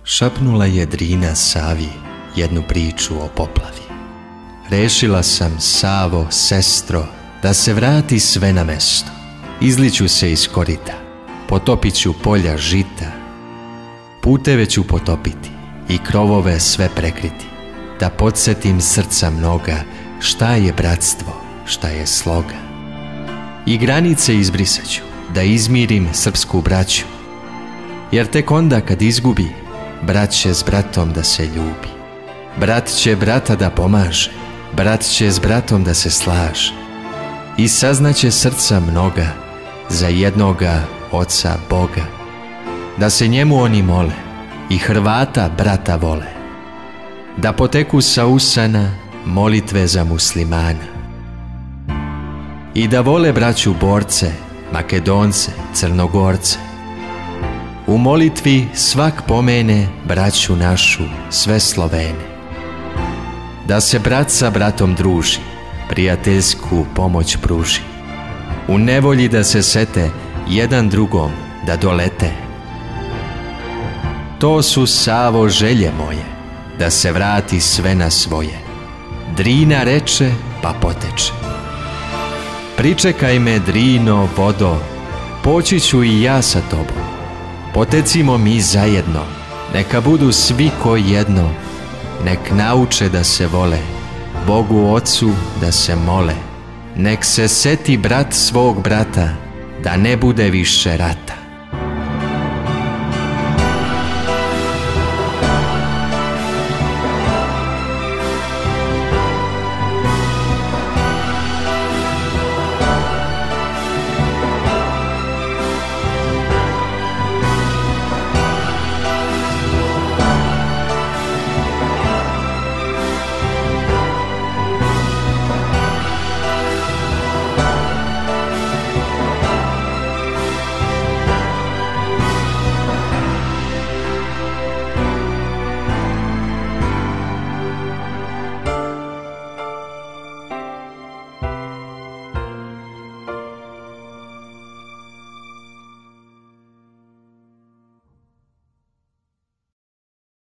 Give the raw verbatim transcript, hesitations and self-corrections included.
Šapnula je Drina Savi jednu priču o poplavi. Rešila sam, Savo, sestro, da se vrati sve na mesto. Izliću se iz korita, potopit ću polja žita. Puteve ću potopiti i krovove sve prekriti, da podsjetim srca mnoga šta je bratstvo, šta je sloga. I granice izbrisaću, da izmirim srpsku braću, jer tek onda kad izgubi, brat će s bratom da se ljubi. Brat će brata da pomaže, brat će s bratom da se slaže. I saznaće srca mnoga za jednoga Oca Boga, da se njemu oni mole i Hrvata brata vole, da poteku sa usana molitve za muslimana i da vole braću borce, Makedonce, Crnogorce. U molitvi svak pomene braću našu, sve Slovene, da se brat sa bratom druži, prijateljsku pomoć pruži. U nevolji da se sete, jedan drugom da dolete. To su, Savo, želje moje, da se vrati sve na svoje. Drina reče, pa poteče. Pričekaj me, Drino, vodo, poći ću i ja sa tobom. Potecimo mi zajedno, neka budu svi ko jedno, nek nauče da se vole, Bogu Ocu da se mole, nek se seti brat svog brata, da ne bude više rata.